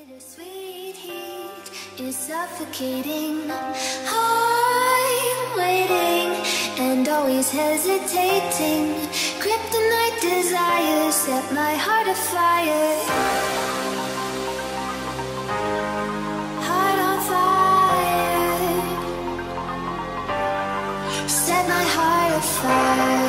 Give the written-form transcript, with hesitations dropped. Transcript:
Bittersweet heat is suffocating. I'm waiting and always hesitating. Kryptonite desires set my heart afire. Heart on fire. Set my heart afire.